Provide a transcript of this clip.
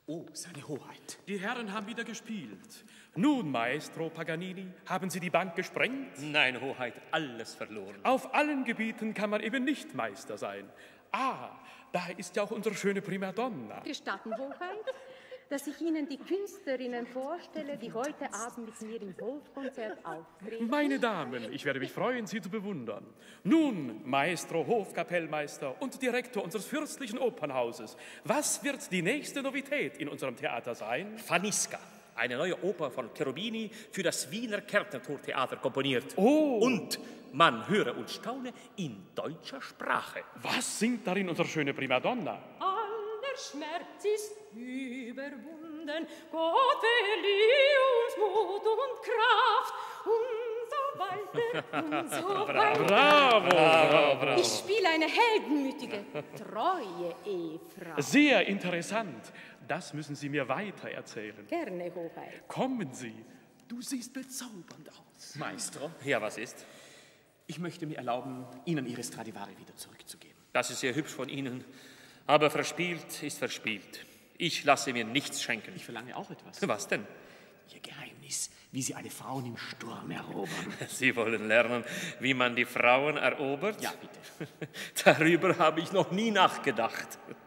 Oh, seine Hoheit. Die Herren haben wieder gespielt. Nun, Maestro Paganini, haben Sie die Bank gesprengt? Nein, Hoheit, alles verloren. Auf allen Gebieten kann man eben nicht Meister sein. Ah, da ist ja auch unsere schöne Primadonna. Gestatten, Hoheit, dass ich Ihnen die Künstlerinnen vorstelle, die heute Abend mit mir im Hofkonzert auftreten. Meine Damen, ich werde mich freuen, Sie zu bewundern. Nun, Maestro Hofkapellmeister und Direktor unseres fürstlichen Opernhauses, was wird die nächste Novität in unserem Theater sein? Faniska, eine neue Oper von Cherubini für das Wiener Kärntnertortheater komponiert. Oh! Und man höre und staune in deutscher Sprache. Was singt darin unsere schöne Primadonna? Der Schmerz ist überwunden, Gott verlieh uns Mut und Kraft und so weiter und so weiter. Bravo! Ich spiele eine heldenmütige, treue Ehefrau. Sehr interessant. Das müssen Sie mir weiter erzählen. Gerne, Hoheit. Kommen Sie. Du siehst bezaubernd aus. Maestro? Ja, was ist? Ich möchte mir erlauben, Ihnen Ihre Stradivari wieder zurückzugeben. Das ist sehr hübsch von Ihnen. Aber verspielt ist verspielt. Ich lasse mir nichts schenken. Ich verlange auch etwas. Was denn? Ihr Geheimnis, wie Sie alle Frauen im Sturm erobern. Sie wollen lernen, wie man die Frauen erobert? Ja, bitte. Darüber habe ich noch nie nachgedacht.